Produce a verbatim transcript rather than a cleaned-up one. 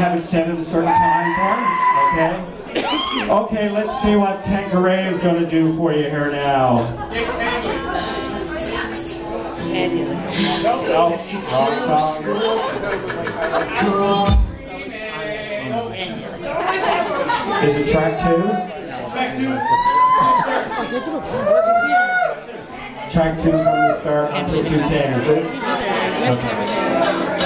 have it set at a certain time for? Okay. Okay, let's see what Tanqueray is going to do for you here now. Sucks. No, no, wrong song. Is it track two? Track two. Track two from the start until two ten, is it? Okay.